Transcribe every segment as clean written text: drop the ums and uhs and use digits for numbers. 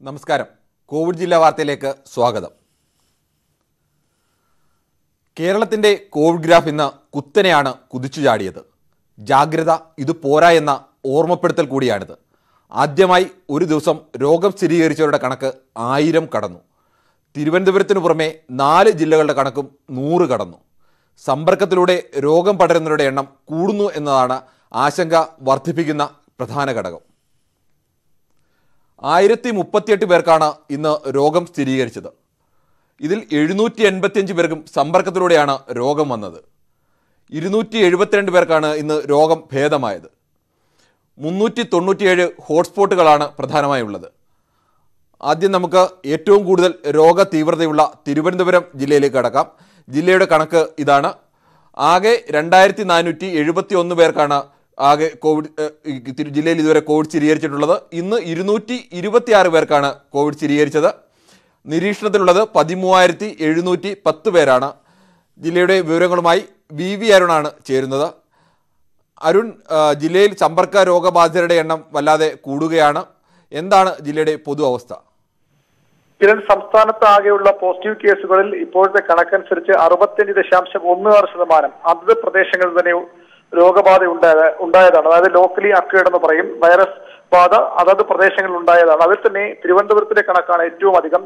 നമസ്കാരം. കോവിഡ് ജില്ലാ വാർത്തയിലേക്ക് സ്വാഗതം. കേരളത്തിൻ്റെ കോവിഡ് ഗ്രാഫ് ഇന്ന് കുത്തനെയാണ് കുതിച്ചു ചാടിയത്. ജാഗ്രത ഇത് പോരാ എന്ന ഓർമ്മപ്പെടുത്തൽ കൂടിയാണിത്. ആദ്യമായി ഒരു ദിവസം രോഗം സ്ഥിരീകരിച്ചവരുടെ കണക്ക് 1000 കടന്നു. തിരുവനന്തപുരത്തിന് പുറമെ 4 ജില്ലകളുടെ കണക്കും 100 കടന്നു. സമ്പർക്കത്തിലൂടെ രോഗം പടരുന്നവരുടെ എണ്ണം കൂടുന്നു എന്നതാണ് ആശങ്ക വർദ്ധിപ്പിക്കുന്ന പ്രധാന ഘടകം. 1038 പേർക്കാണ് ഇന്ന് രോഗം സ്ഥിരീകരിച്ചത്. ഇതിൽ 785 പേർക്കും സമ്പർക്കത്തിലൂടെയാണ് രോഗം വന്നത്. 272 പേർക്കാണ് ഇന്ന് രോഗം ഭേദമായത്. 397 ഹോട്ട്സ്പോട്ടുകളാണ് പ്രധാനമായുള്ളത്. ആദ്യം നമുക്ക് ഏറ്റവും കൂടുതൽ രോഗ തീവ്രതയുള്ള തിരുവനന്തപുരം ജില്ലയിലേക്ക് കടക്കാം. ജില്ലയുടെ കണക്ക് ഇതാണ്. ആകെ 2471 പേർക്കാണ് ആകെ കോവിഡ് ജില്ലയിൽ ഇതുവരെ കോവിഡ് സ്ഥിരീകരിച്ചിട്ടുള്ളത്. ഇന്ന് 226 പേർക്കാണ് കോവിഡ് സ്ഥിരീകരിച്ചത്. നിരീക്ഷണത്തിലുള്ളത് 13,710 പേരാണ്. ജില്ലയുടെ വിവരങ്ങളുമായി വി അരുണാണ് ചേരുന്നത്. അരുൺ, ജില്ലയിൽ സമ്പർക്ക രോഗബാധിതരുടെ എണ്ണം വല്ലാതെ കൂടുകയാണ്. എന്താണ് ജില്ലയുടെ പൊതു അവസ്ഥ? സംസ്ഥാനത്ത് ആകെയുള്ള പോസിറ്റീവ് കേസുകളിൽ ഇപ്പോഴത്തെ കണക്കനുസരിച്ച് 65.16% അതത് പ്രദേശങ്ങളിൽ തന്നെ രോഗബാധ ഉണ്ടായതാണ്. അതായത് ലോക്കലി അക്വേർഡ് എന്ന് പറയും. വൈറസ് ബാധ അതത് പ്രദേശങ്ങളിൽ ഉണ്ടായതാണ്. അതിൽ തന്നെ തിരുവനന്തപുരത്തിന്റെ കണക്കാണ് ഏറ്റവും അധികം.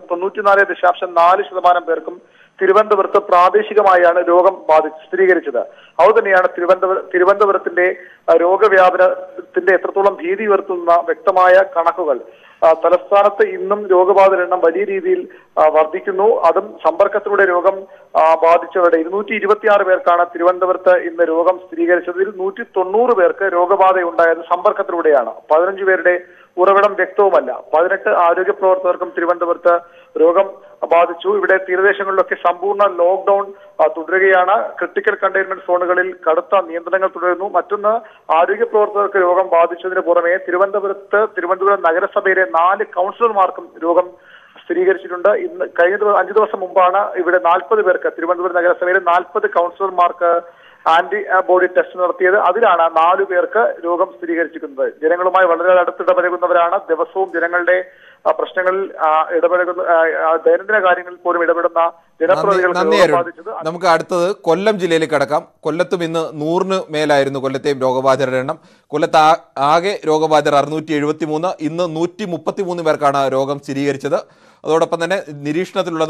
94.4% പേർക്കും തിരുവനന്തപുരത്ത് പ്രാദേശികമായാണ് രോഗം സ്ഥിരീകരിച്ചത്. അതുതന്നെയാണ് തിരുവനന്തപുരത്തിന്റെ രോഗവ്യാപനത്തിന്റെ എത്രത്തോളം ഭീതി ഉയർത്തുന്ന വ്യക്തമായ കണക്കുകൾ. തലസ്ഥാനത്ത് ഇന്നും രോഗബാധിതരുടെ എണ്ണം വലിയ രീതിയിൽ വർദ്ധിക്കുന്നു. അതും സമ്പർക്കത്തിലൂടെ രോഗം ബാധിച്ചവരുടെ 226 പേർക്കാണ് തിരുവനന്തപുരത്ത് ഇന്ന് രോഗം സ്ഥിരീകരിച്ചത്. ഇതിൽ 190 പേർക്ക് രോഗബാധയുണ്ടായത് സമ്പർക്കത്തിലൂടെയാണ്. 15 പേരുടെ ഉറവിടം വ്യക്തവുമല്ല. 18 ആരോഗ്യ പ്രവർത്തകർക്കും തിരുവനന്തപുരത്ത് രോഗം ബാധിച്ചു. ഇവിടെ തീരദേശങ്ങളിലൊക്കെ സമ്പൂർണ്ണ ലോക്ക്ഡൌൺ തുടരുകയാണ്. ക്രിട്ടിക്കൽ കണ്ടെയ്ൻമെന്റ് സോണുകളിൽ കടുത്ത നിയന്ത്രണങ്ങൾ തുടരുന്നു. മറ്റൊന്ന്, ആരോഗ്യ പ്രവർത്തകർക്ക് രോഗം ബാധിച്ചതിന് പുറമെ തിരുവനന്തപുരം നഗരസഭയിലെ 4 കൗൺസിലർമാർക്കും രോഗം സ്ഥിരീകരിച്ചിട്ടുണ്ട്. ഇന്ന് കഴിഞ്ഞ 5 ദിവസം മുമ്പാണ് ഇവിടെ 40 പേർക്ക് തിരുവനന്തപുരം നഗരസഭയിലെ 40 കൗൺസിലർമാർക്ക് ആന്റിബോഡി ടെസ്റ്റ് നടത്തിയത്. അതിലാണ് 4 പേർക്ക് രോഗം സ്ഥിരീകരിച്ചിരിക്കുന്നത്. ജനങ്ങളുമായി വളരെ അടുത്തിടപഴകുന്നവരാണ്. ദിവസവും ജനങ്ങളുടെ പ്രശ്നങ്ങളിൽ ഇടപെടുന്ന, ദൈനംദിന കാര്യങ്ങളിൽ പോലും ഇടപെടുന്ന ജനപ്രതിനിധികൾ. നമുക്ക് അടുത്തത് കൊല്ലം ജില്ലയിലേക്ക് കടക്കാം. കൊല്ലത്തും ഇന്ന് 100 മേലായിരുന്നു കൊല്ലത്തെയും രോഗബാധിതരുടെ എണ്ണം. കൊല്ലത്ത് ആകെ രോഗബാധിതർ 673. ഇന്ന് 133 പേർക്കാണ് രോഗം സ്ഥിരീകരിച്ചത്. അതോടൊപ്പം തന്നെ നിരീക്ഷണത്തിലുള്ളത്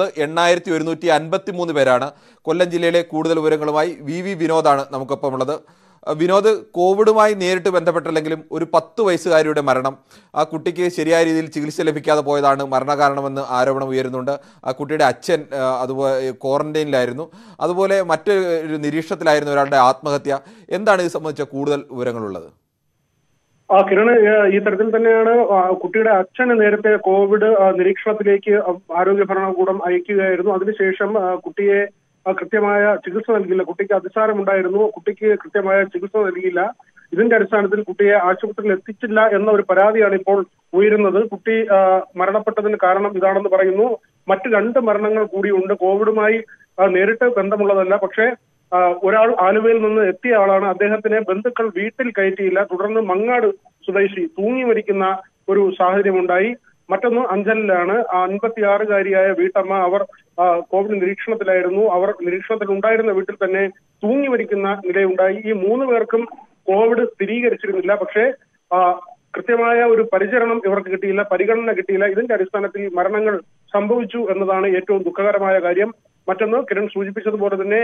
8153 പേരാണ്. കൊല്ലം ജില്ലയിലെ കൂടുതൽ വിവരങ്ങളുമായി വി വിനോദാണ് നമുക്കൊപ്പം ഉള്ളത്. വിനോദ്, കോവിഡുമായി നേരിട്ട് ബന്ധപ്പെട്ടില്ലെങ്കിലും ഒരു 10 വയസ്സുകാരിയുടെ മരണം, ആ കുട്ടിക്ക് ശരിയായ രീതിയിൽ ചികിത്സ ലഭിക്കാതെ പോയതാണ് മരണകാരണമെന്ന് ആരോപണം ഉയരുന്നുണ്ട്. ആ കുട്ടിയുടെ അച്ഛൻ അതുപോലെ ക്വാറന്റൈനിലായിരുന്നു. അതുപോലെ മറ്റൊരു നിരീക്ഷണത്തിലായിരുന്ന ഒരാളുടെ ആത്മഹത്യ. എന്താണ് ഇത് സംബന്ധിച്ച കൂടുതൽ വിവരങ്ങളുള്ളത്? കിരൺ, ഈ തരത്തിൽ തന്നെയാണ് കുട്ടിയുടെ അച്ഛന് നേരത്തെ കോവിഡ് നിരീക്ഷണത്തിലേക്ക് ആരോഗ്യ ഭരണകൂടം അയക്കുകയായിരുന്നു. അതിനുശേഷം കുട്ടിയെ കൃത്യമായ ചികിത്സ നൽകിയില്ല. കുട്ടിക്ക് അതിസാരമുണ്ടായിരുന്നു. കുട്ടിക്ക് കൃത്യമായ ചികിത്സ നൽകിയില്ല. ഇതിന്റെ അടിസ്ഥാനത്തിൽ കുട്ടിയെ ആശുപത്രിയിൽ എത്തിച്ചില്ല എന്ന ഒരു പരാതിയാണ് ഇപ്പോൾ ഉയരുന്നത്. കുട്ടി മരണപ്പെട്ടതിന് കാരണം ഇതാണെന്ന് പറയുന്നു. മറ്റ് 2 മരണങ്ങൾ കൂടിയുണ്ട്. കോവിഡുമായി നേരിട്ട് ബന്ധമുള്ളതല്ല. പക്ഷേ ഒരാൾ ആലുവയിൽ നിന്ന് എത്തിയ ആളാണ്. അദ്ദേഹത്തിനെ ബന്ധുക്കൾ വീട്ടിൽ കയറ്റിയില്ല. തുടർന്ന് മങ്ങാട് സ്വദേശി തൂങ്ങി മരിക്കുന്ന ഒരു സാഹചര്യമുണ്ടായി. മറ്റൊന്ന് അഞ്ചലിലാണ്. 56-കാരിയായ വീട്ടമ്മ, അവർ കോവിഡ് നിരീക്ഷണത്തിലായിരുന്നു. അവർ നിരീക്ഷണത്തിൽ ഉണ്ടായിരുന്ന വീട്ടിൽ തന്നെ തൂങ്ങി മരിക്കുന്ന നിലയുണ്ടായി. ഈ 3 പേർക്കും കോവിഡ് സ്ഥിരീകരിച്ചിരുന്നില്ല. പക്ഷേ കൃത്യമായ ഒരു പരിചരണം ഇവർക്ക് കിട്ടിയില്ല, പരിഗണന കിട്ടിയില്ല. ഇതിന്റെ അടിസ്ഥാനത്തിൽ മരണങ്ങൾ സംഭവിച്ചു എന്നതാണ് ഏറ്റവും ദുഃഖകരമായ കാര്യം. മറ്റൊന്ന്, കിരൺ സൂചിപ്പിച്ചതുപോലെ തന്നെ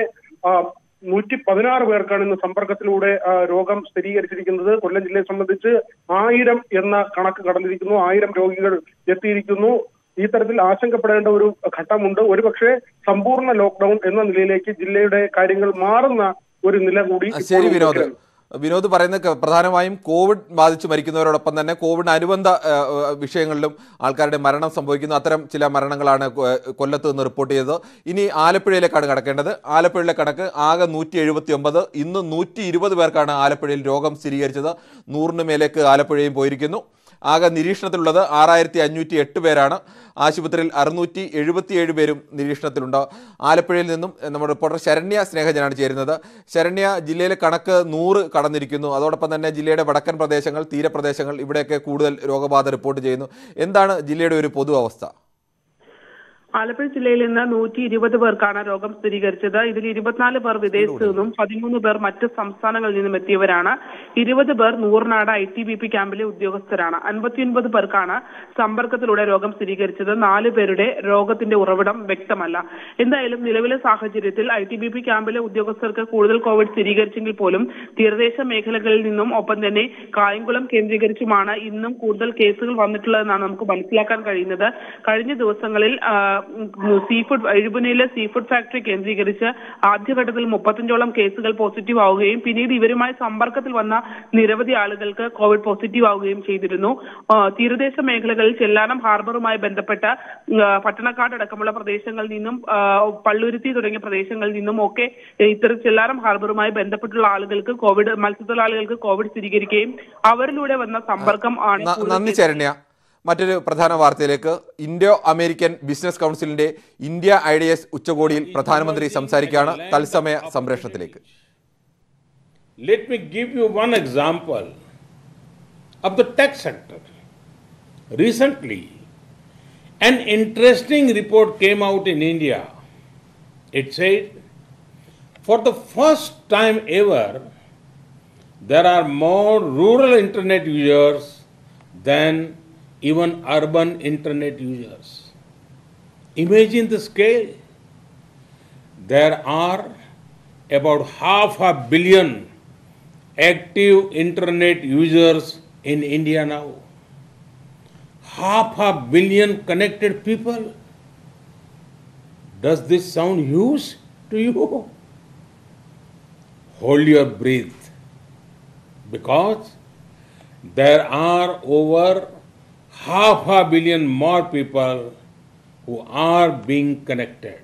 116 പേർക്കാണ് ഇന്ന് സമ്പർക്കത്തിലൂടെ രോഗം സ്ഥിരീകരിച്ചിരിക്കുന്നത്. കൊല്ലം ജില്ലയെ സംബന്ധിച്ച് 1000 എന്ന കണക്ക് കടന്നിരിക്കുന്നു. 1000 രോഗികൾ എത്തിയിരിക്കുന്നു. ഈ തരത്തിൽ ആശങ്കപ്പെടേണ്ട ഒരു ഘട്ടമുണ്ട്. ഒരുപക്ഷെ സമ്പൂർണ്ണ ലോക്ക്ഡൌൺ എന്ന നിലയിലേക്ക് ജില്ലയുടെ കാര്യങ്ങൾ മാറുന്ന ഒരു നില കൂടി. ശരി വിനോദ് പറയുന്നത് പ്രധാനമായും കോവിഡ് ബാധിച്ച് മരിക്കുന്നവരോടൊപ്പം തന്നെ കോവിഡ് അനുബന്ധ വിഷയങ്ങളിലും ആൾക്കാരുടെ മരണം സംഭവിക്കുന്നു. അത്തരം ചില മരണങ്ങളാണ് കൊല്ലത്ത് നിന്ന് റിപ്പോർട്ട് ചെയ്തത്. ഇനി ആലപ്പുഴയിലേക്കാണ് കടക്കേണ്ടത്. ആലപ്പുഴയിലെ കണക്ക് ആകെ 179. ഇന്ന് 120 പേർക്കാണ് ആലപ്പുഴയിൽ രോഗം സ്ഥിരീകരിച്ചത്. 100 മേലേക്ക് ആലപ്പുഴയും പോയിരിക്കുന്നു. ആകെ നിരീക്ഷണത്തിലുള്ളത് 6508 പേരാണ്. ആശുപത്രിയിൽ 677 പേരും നിരീക്ഷണത്തിലുണ്ട്. ആലപ്പുഴയിൽ നിന്നും നമ്മുടെ റിപ്പോർട്ടർ ശരണ്യ സ്നേഹജനാണ് ചേരുന്നത്. ശരണ്യ, ജില്ലയിലെ കണക്ക് 100 കടന്നിരിക്കുന്നു. അതോടൊപ്പം തന്നെ ജില്ലയുടെ വടക്കൻ പ്രദേശങ്ങൾ, തീരപ്രദേശങ്ങൾ, ഇവിടെയൊക്കെ കൂടുതൽ രോഗബാധ റിപ്പോർട്ട് ചെയ്യുന്നു. എന്താണ് ജില്ലയുടെ ഒരു പൊതു അവസ്ഥ? ആലപ്പുഴ ജില്ലയിൽ നിന്ന് 120 പേർക്കാണ് രോഗം സ്ഥിരീകരിച്ചത്. ഇതിൽ 24 പേർ വിദേശത്തു നിന്നും 13 പേർ മറ്റ് സംസ്ഥാനങ്ങളിൽ നിന്നും എത്തിയവരാണ്. 20 പേർ നൂർനാട് ITBP ക്യാമ്പിലെ ഉദ്യോഗസ്ഥരാണ്. 59 പേർക്കാണ് സമ്പർക്കത്തിലൂടെ രോഗം സ്ഥിരീകരിച്ചത്. 4 പേരുടെ രോഗത്തിന്റെ ഉറവിടം വ്യക്തമല്ല. എന്തായാലും നിലവിലെ സാഹചര്യത്തിൽ ITBP ക്യാമ്പിലെ ഉദ്യോഗസ്ഥർക്ക് കൂടുതൽ കോവിഡ് സ്ഥിരീകരിച്ചെങ്കിൽ പോലും തീരദേശ മേഖലകളിൽ നിന്നും ഒപ്പം തന്നെ കായംകുളം കേന്ദ്രീകരിച്ചുമാണ് ഇന്നും കൂടുതൽ കേസുകൾ വന്നിട്ടുള്ളതെന്നാണ് നമുക്ക് മനസ്സിലാക്കാൻ കഴിയുന്നത്. കഴിഞ്ഞ ദിവസങ്ങളിൽ എഴുപുന്നയിലെ സീഫുഡ് ഫാക്ടറി കേന്ദ്രീകരിച്ച് ആദ്യഘട്ടത്തിൽ 35ഓളം കേസുകൾ പോസിറ്റീവ് ആവുകയും പിന്നീട് ഇവരുമായി സമ്പർക്കത്തിൽ വന്ന നിരവധി ആളുകൾക്ക് കോവിഡ് പോസിറ്റീവ് ആവുകയും ചെയ്തിരുന്നു. തീരദേശ മേഖലകളിൽ ചെല്ലാനം ഹാർബറുമായി ബന്ധപ്പെട്ട പട്ടണക്കാട് അടക്കമുള്ള പ്രദേശങ്ങളിൽ നിന്നും പള്ളുരുത്തി തുടങ്ങിയ പ്രദേശങ്ങളിൽ നിന്നും ഒക്കെ ഇത്തരം ചെല്ലാനം ഹാർബറുമായി ബന്ധപ്പെട്ടുള്ള ആളുകൾക്ക് കോവിഡ്, മത്സ്യത്തൊഴിലാളികൾക്ക് കോവിഡ് സ്ഥിരീകരിക്കുകയും അവരിലൂടെ വന്ന സമ്പർക്കം ആണ്. നന്ദി ശരണ്യ. മറ്റൊരു പ്രധാന വാർത്തയിലേക്ക്. ഇൻഡോ അമേരിക്കൻ ബിസിനസ് കൗൺസിലിന്റെ ഇന്ത്യ IDS ഉച്ചകോടിയിൽ പ്രധാനമന്ത്രി സംസാരിക്കുകയാണ്. തത്സമയ സംപ്രേഷണത്തിലേക്ക്. Let me give you one example of the tech sector. Recently, an interesting report came out in India. It said, for the first time ever, there are more rural internet users than even urban internet users. Imagine the scale. There are about 500 million active internet users in India now. 500 million connected people. Does this sound huge to you? Hold your breath, because there are over 500 million more people who are being connected.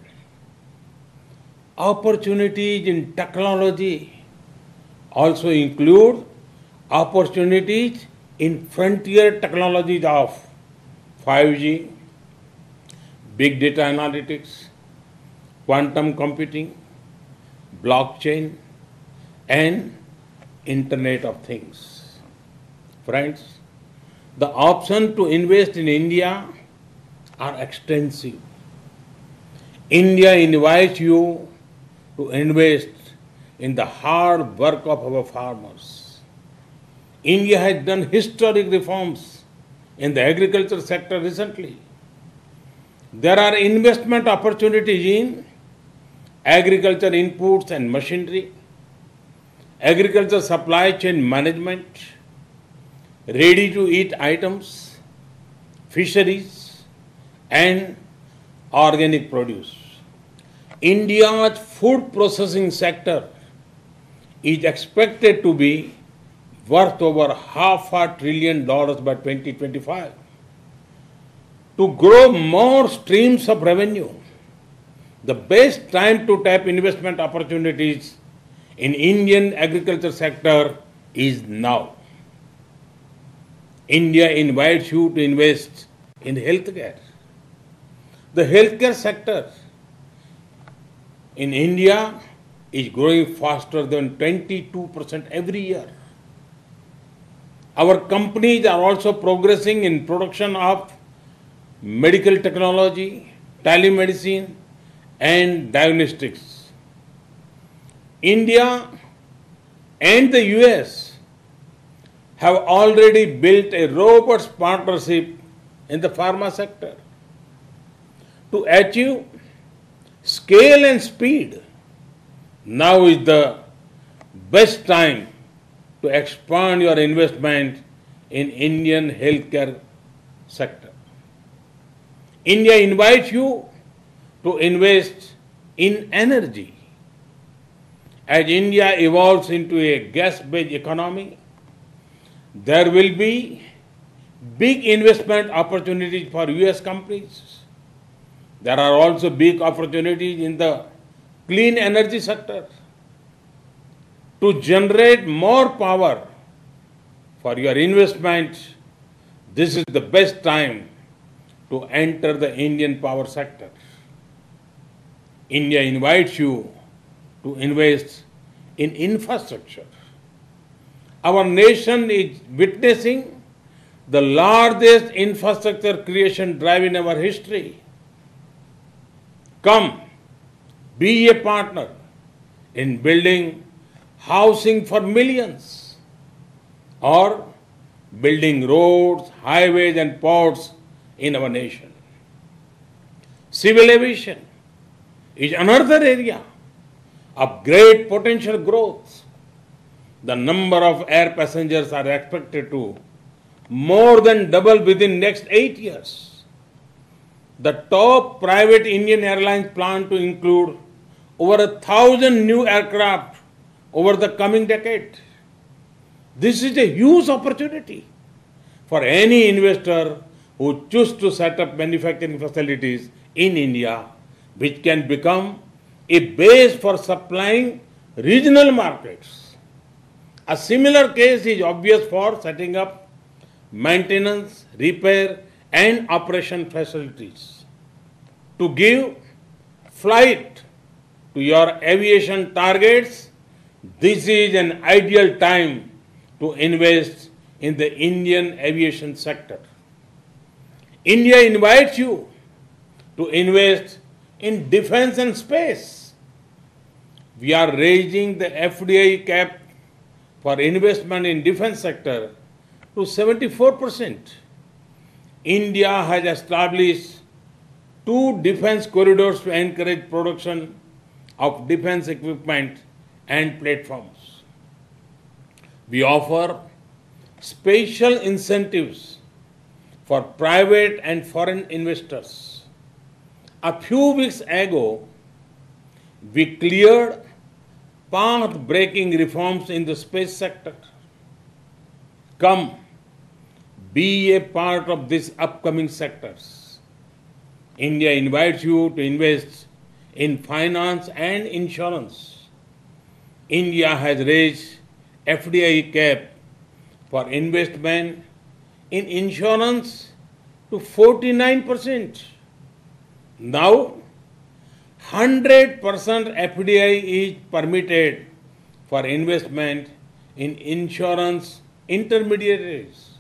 Opportunities in technology also include opportunities in frontier technologies of 5G, big data analytics, quantum computing, blockchain, and Internet of Things. Friends, the options to invest in India are extensive. India invites you to invest in the hard work of our farmers. India has done historic reforms in the agriculture sector recently. There are investment opportunities in agriculture inputs and machinery, agriculture supply chain management, ready-to-eat items, fisheries, and organic produce. India's food processing sector is expected to be worth over $500 billion by 2025. To grow more streams of revenue, the best time to tap investment opportunities in Indian agriculture sector is now. India invites you to invest in healthcare. The healthcare sector in India is growing faster than 22% every year. Our companies are also progressing in production of medical technology, telemedicine, and diagnostics. India and the US have already built a robust partnership in the pharma sector. To achieve scale and speed, now is the best time to expand your investment in Indian healthcare sector. India invites you to invest in energy. As India evolves into a gas-based economy, there will be big investment opportunities for US companies. There are also big opportunities in the clean energy sector to generate more power for your investment. this is the best time to enter the Indian power sector. India invites you to invest in infrastructure. Our nation is witnessing the largest infrastructure creation drive in our history. Come, be a partner in building housing for millions or building roads, highways and ports in our nation. Civil aviation is another area of great potential growth. The number of air passengers are expected to more than double within next 8 years. The top private Indian airlines plan to include over 1,000 new aircraft over the coming decade. This is a huge opportunity for any investor who chooses to set up manufacturing facilities in India, which can become a base for supplying regional markets. A similar case is obvious for setting up maintenance, repair and operation facilities. To give flight to your aviation targets, this is an ideal time to invest in the Indian aviation sector. India invites you to invest in defense and space. We are raising the FDI cap for investment in defense sector to 74%. India has established 2 defense corridors to encourage production of defense equipment and platforms. We offer special incentives for private and foreign investors. A few weeks ago, we cleared path-breaking reforms in the space sector. Come, be a part of these upcoming sectors. India invites you to invest in finance and insurance. India has raised FDI cap for investment in insurance to 49%. Now, 100% FDI is permitted for investment in insurance intermediaries.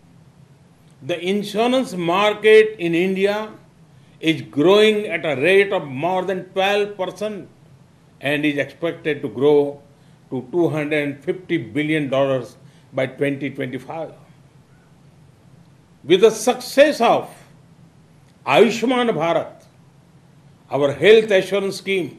The insurance market in India is growing at a rate of more than 12% and is expected to grow to $250 billion by 2025. With the success of Ayushman Bharat, our health assurance scheme,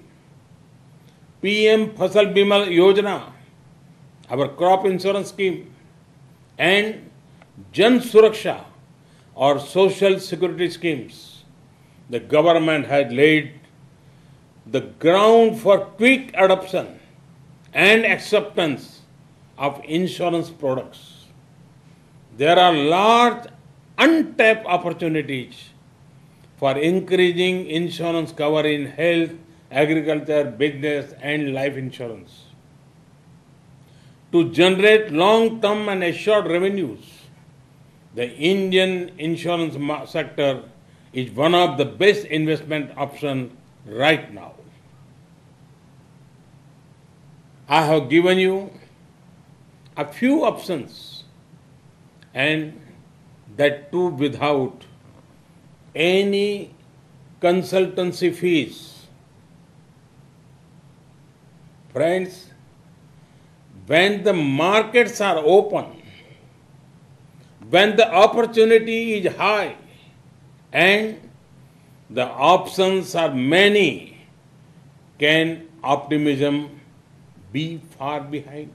PM Fasal Bima Yojana, our crop insurance scheme, and Jan Suraksha, or social security schemes, the government has laid the ground for quick adoption and acceptance of insurance products. There are large untapped opportunities for increasing insurance cover in health, agriculture, business and life insurance. To generate long-term and assured revenues, the Indian insurance sector is one of the best investment options right now. I have given you a few options, and that too without any consultancy fees. Friends, when the markets are open, when the opportunity is high and the options are many, can optimism be far behind?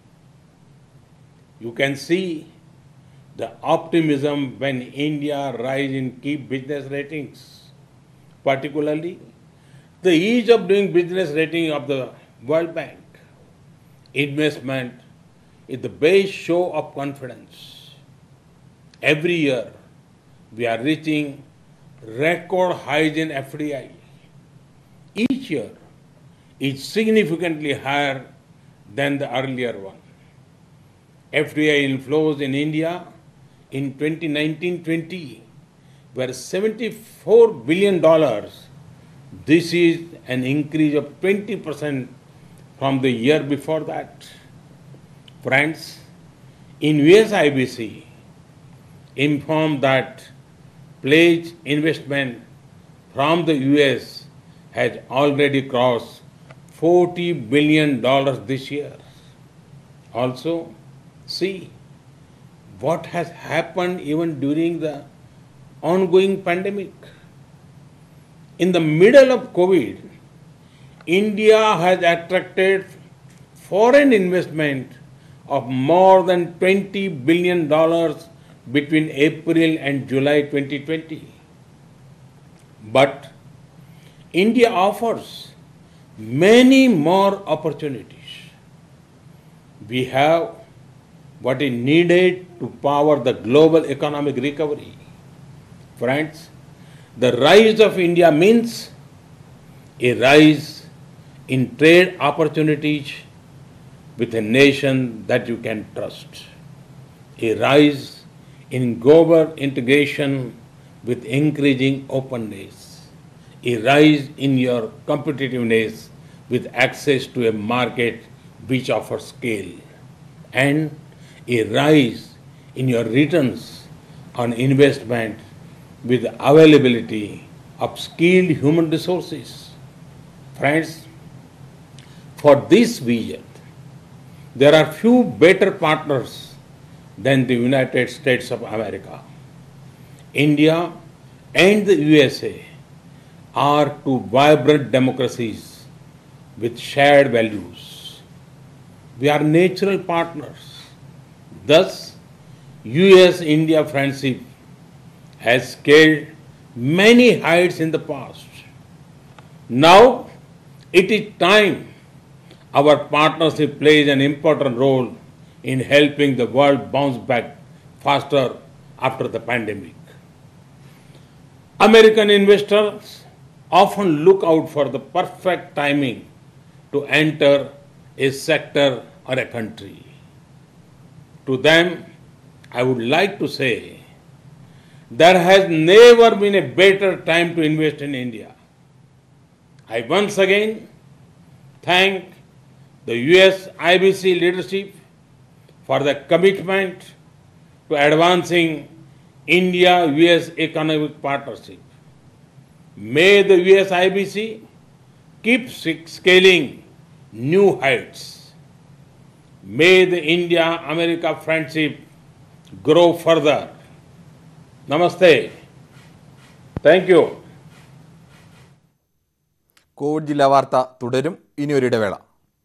You can see the optimism when India rise in key business ratings, particularly the ease of doing business rating of the World Bank. Investment is the base show of confidence. Every year, we are reaching record highs in FDI. Each year is significantly higher than the earlier one. FDI inflows in India in 2019-20 were $74 billion. This is an increase of 20% from the year before that. Friends, in US IBC informed that pledged investment from the US has already crossed $40 billion this year. Also, see what has happened even during the ongoing pandemic. In the middle of COVID, India has attracted foreign investment of more than $20 billion between April and July 2020. But India offers many more opportunities. We have what is needed to power the global economic recovery. Friends, the rise of India means a rise in trade opportunities with a nation that you can trust, a rise in global integration with increasing openness, a rise in your competitiveness with access to a market which offers scale, and a rise in your returns on investment with availability of skilled human resources. Friends, for this vision, there are few better partners than the United States of America. India and the USA are two vibrant democracies with shared values. We are natural partners. Thus, US-India friendship has scaled many heights in the past. Now, it is time our partnership plays an important role in helping the world bounce back faster after the pandemic. American investors often look out for the perfect timing to enter a sector or a country. To them, I would like to say, there has never been a better time to invest in India. I once again thank the US IBC leadership for the commitment to advancing India-US economic partnership. May the US IBC keep scaling new heights. May the India-America friendship grow further. Namaste. Thank you. Covid ജില്ലാ വാർത്ത തുടരും. ഇനി ഒരു ഇടവേള.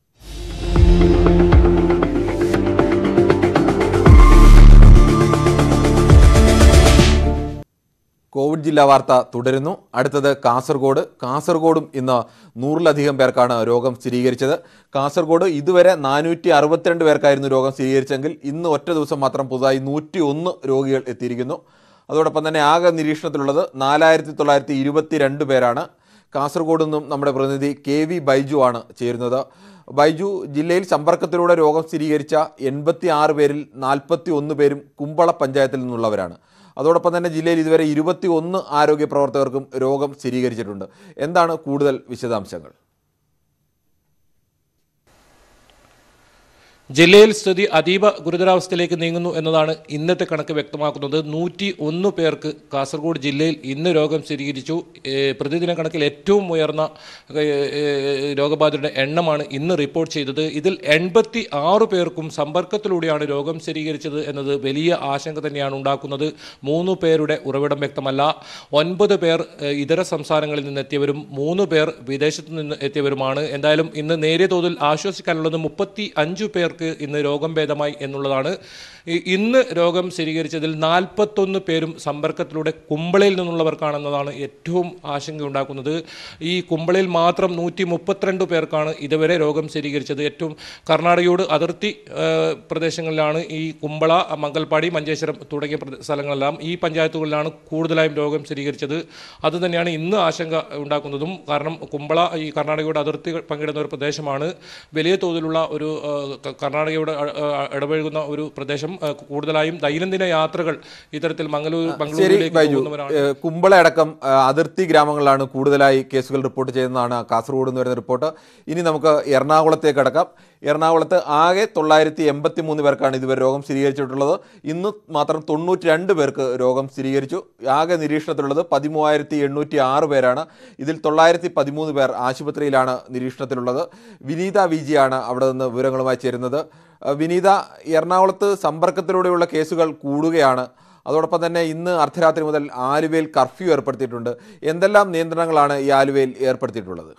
Covid ജില്ലാ വാർത്ത തുടരുന്നു. അടുത്തത് കാസർഗോഡ്. കാസർഗോഡും ഇന്ന് 100-ലധികം പേർക്കാണ് രോഗം സ്ഥിരീകരിച്ചത്. കാസർഗോഡ് ഇതുവരെ 462 പേർക്കായിരുന്നു രോഗം സ്ഥിരീകരിച്ചെങ്കിൽ ഇന്ന് ഒറ്റ ദിവസം മാത്രം പുതുതായി 101 രോഗികൾ എത്തിയിരിക്കുന്നു. അതോടൊപ്പം തന്നെ ആകെ നിരീക്ഷണത്തിലുള്ളത് 4922 പേരാണ്. കാസർഗോഡ് നിന്നും നമ്മുടെ പ്രതിനിധി KV ബൈജു ആണ് ചേരുന്നത്. ബൈജു, ജില്ലയിൽ സമ്പർക്കത്തിലൂടെ രോഗം സ്ഥിരീകരിച്ച 86 പേരിൽ 41 പേരും കുമ്പള പഞ്ചായത്തിൽ നിന്നുള്ളവരാണ്. അതോടൊപ്പം തന്നെ ജില്ലയിൽ ഇതുവരെ 21 ആരോഗ്യ പ്രവർത്തകർക്കും രോഗം സ്ഥിരീകരിച്ചിട്ടുണ്ട്. എന്താണ് കൂടുതൽ വിശദാംശങ്ങൾ? ജില്ലയിൽ സ്ഥിതി അതീവ ഗുരുതരാവസ്ഥയിലേക്ക് നീങ്ങുന്നു എന്നതാണ് ഇന്നത്തെ കണക്ക് വ്യക്തമാക്കുന്നത്. 101 പേർക്ക് കാസർഗോഡ് ജില്ലയിൽ ഇന്ന് രോഗം സ്ഥിരീകരിച്ചു. പ്രതിദിന കണക്കിൽ ഏറ്റവും ഉയർന്ന രോഗബാധിതരുടെ എണ്ണമാണ് ഇന്ന് റിപ്പോർട്ട് ചെയ്തത്. ഇതിൽ 86 പേർക്കും സമ്പർക്കത്തിലൂടെയാണ് രോഗം സ്ഥിരീകരിച്ചത് എന്നത് വലിയ ആശങ്ക തന്നെയാണ് ഉണ്ടാക്കുന്നത്. 3 പേരുടെ ഉറവിടം വ്യക്തമല്ല. 9 പേർ ഇതര സംസ്ഥാനങ്ങളിൽ നിന്നെത്തിയവരും 3 പേർ വിദേശത്തു നിന്ന് എത്തിയവരുമാണ്. എന്തായാലും ഇന്ന് നേരിയ തോതിൽ ആശ്വസിക്കാനുള്ളത് 35 പേർക്ക് ഇന്ന് രോഗം ഭേദമായി എന്നുള്ളതാണ്. ഇന്ന് രോഗം സ്ഥിരീകരിച്ചതിൽ 41 പേരും സമ്പർക്കത്തിലൂടെ കുമ്പളയിൽ നിന്നുള്ളവർക്കാണെന്നതാണ് ഏറ്റവും ആശങ്കയുണ്ടാക്കുന്നത്. ഈ കുമ്പളയിൽ മാത്രം 132 പേർക്കാണ് ഇതുവരെ രോഗം സ്ഥിരീകരിച്ചത്. ഏറ്റവും കർണാടകയോട് അതിർത്തി പ്രദേശങ്ങളിലാണ് ഈ കുമ്പള, മംഗൽപാടി, മഞ്ചേശ്വരം തുടങ്ങിയ സ്ഥലങ്ങളെല്ലാം. ഈ പഞ്ചായത്തുകളിലാണ് കൂടുതലായും രോഗം സ്ഥിരീകരിച്ചത്. അതുതന്നെയാണ് ഇന്ന് ആശങ്ക ഉണ്ടാക്കുന്നതും. കാരണം കുമ്പള ഈ കർണാടകയോട് അതിർത്തി പങ്കിടുന്ന ഒരു പ്രദേശമാണ്. വലിയ തോതിലുള്ള ഒരു കർണാടകയോട് ഇടപഴകുന്ന ഒരു പ്രദേശം. സ്ഥിരീകരിച്ചിട്ടും കൂടുതലായും ദൈനംദിന യാത്രകൾ ഇത്തരത്തിൽ ശരി മംഗളൂരിലേക്ക് ബൈജു, പോകുന്നവരാണ്. കുമ്പള അടക്കം അതിർത്തി ഗ്രാമങ്ങളിലാണ് കൂടുതലായി കേസുകൾ റിപ്പോർട്ട് ചെയ്യുന്നതാണ് കാസർഗോഡ് നിന്ന് വരുന്ന റിപ്പോർട്ട്. ഇനി നമുക്ക് എറണാകുളത്തേക്ക് കടക്കാം. എറണാകുളത്ത് ആകെ 983 പേർക്കാണ് ഇതുവരെ രോഗം സ്ഥിരീകരിച്ചിട്ടുള്ളത്. ഇന്ന് മാത്രം 92 പേർക്ക് രോഗം സ്ഥിരീകരിച്ചു. ആകെ നിരീക്ഷണത്തിലുള്ളത് 13,806 പേരാണ്. ഇതിൽ 913 പേർ ആശുപത്രിയിലാണ് നിരീക്ഷണത്തിലുള്ളത്. വിനീത വിജിയാണ് അവിടെ നിന്ന് വിവരങ്ങളുമായി ചേരുന്നത്. വിനീത, എറണാകുളത്ത് സമ്പർക്കത്തിലൂടെയുള്ള കേസുകൾ കൂടുകയാണ്. അതോടൊപ്പം തന്നെ ഇന്ന് അർദ്ധരാത്രി മുതൽ ആലുവയിൽ കർഫ്യൂ ഏർപ്പെടുത്തിയിട്ടുണ്ട്. എന്തെല്ലാം നിയന്ത്രണങ്ങളാണ് ഈ ആലുവയിൽ ഏർപ്പെടുത്തിയിട്ടുള്ളത്?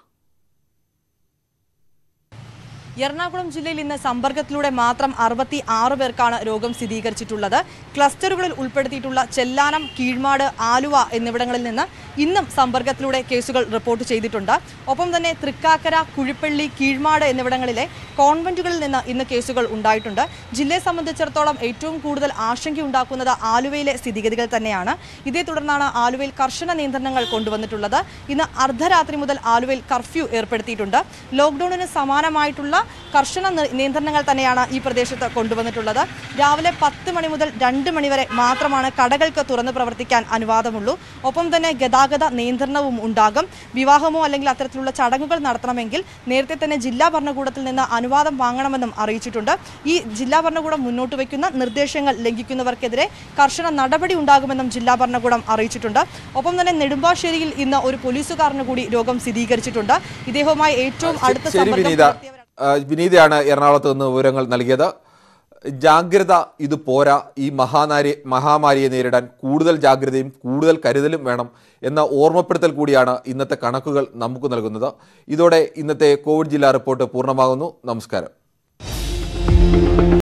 എറണാകുളം ജില്ലയിൽ ഇന്ന് സമ്പർക്കത്തിലൂടെ മാത്രം 66 പേർക്കാണ് രോഗം സ്ഥിരീകരിച്ചിട്ടുള്ളത്. ക്ലസ്റ്ററുകളിൽ ഉൾപ്പെടുത്തിയിട്ടുള്ള ചെല്ലാനം, കീഴ്മാട്, ആലുവ എന്നിവിടങ്ങളിൽ നിന്ന് ഇന്നും സമ്പർക്കത്തിലൂടെ കേസുകൾ റിപ്പോർട്ട് ചെയ്തിട്ടുണ്ട്. ഒപ്പം തന്നെ തൃക്കാക്കര, കുഴിപ്പള്ളി, കീഴ്മാട് എന്നിവിടങ്ങളിലെ കോൺവെന്റുകളിൽ നിന്ന് ഇന്ന് കേസുകൾ ഉണ്ടായിട്ടുണ്ട്. ജില്ലയെ സംബന്ധിച്ചിടത്തോളം ഏറ്റവും കൂടുതൽ ആശങ്കയുണ്ടാക്കുന്നത് ആലുവയിലെ സ്ഥിതിഗതികൾ തന്നെയാണ്. ഇതേ തുടർന്നാണ് ആലുവയിൽ കർശന നിയന്ത്രണങ്ങൾ കൊണ്ടുവന്നിട്ടുള്ളത്. ഇന്ന് അർദ്ധരാത്രി മുതൽ ആലുവയിൽ കർഫ്യൂ ഏർപ്പെടുത്തിയിട്ടുണ്ട്. ലോക്ക്ഡൌണിന് സമാനമായിട്ടുള്ള കർശന നിയന്ത്രണങ്ങൾ തന്നെയാണ് ഈ പ്രദേശത്ത് കൊണ്ടുവന്നിട്ടുള്ളത്. രാവിലെ 10 മണി മുതൽ 2 മണി വരെ മാത്രമാണ് കടകൾക്ക് തുറന്ന് പ്രവർത്തിക്കാൻ അനുവാദമുള്ളൂ. ഒപ്പം തന്നെ ഗതാഗത നിയന്ത്രണവും ഉണ്ടാകും. വിവാഹമോ അല്ലെങ്കിൽ അത്തരത്തിലുള്ള ചടങ്ങുകൾ നടത്തണമെങ്കിൽ നേരത്തെ തന്നെ ജില്ലാ ഭരണകൂടത്തിൽ നിന്ന് അനുവാദം വാങ്ങണമെന്നും അറിയിച്ചിട്ടുണ്ട്. ഈ ജില്ലാ ഭരണകൂടം മുന്നോട്ട് വയ്ക്കുന്ന നിർദ്ദേശങ്ങൾ ലംഘിക്കുന്നവർക്കെതിരെ കർശന നടപടി ഉണ്ടാകുമെന്നും ജില്ലാ ഭരണകൂടം അറിയിച്ചിട്ടുണ്ട്. ഒപ്പം തന്നെ നെടുമ്പാശ്ശേരിയിൽ ഇന്ന് ഒരു പോലീസുകാരന് കൂടി രോഗം സ്ഥിരീകരിച്ചിട്ടുണ്ട്. ഇദ്ദേഹവുമായി ഏറ്റവും അടുത്ത വിനീതയാണ് എറണാകുളത്ത് നിന്ന് വിവരങ്ങൾ നൽകിയത്. ജാഗ്രത ഇത് പോരാ, ഈ മഹാമാരിയെ നേരിടാൻ കൂടുതൽ ജാഗ്രതയും കൂടുതൽ കരുതലും വേണം എന്ന ഓർമ്മപ്പെടുത്തൽ കൂടിയാണ് ഇന്നത്തെ കണക്കുകൾ നമുക്ക് നൽകുന്നത്. ഇതോടെ ഇന്നത്തെ കോവിഡ് ജില്ലാ റിപ്പോർട്ട് പൂർണ്ണമാകുന്നു. നമസ്കാരം.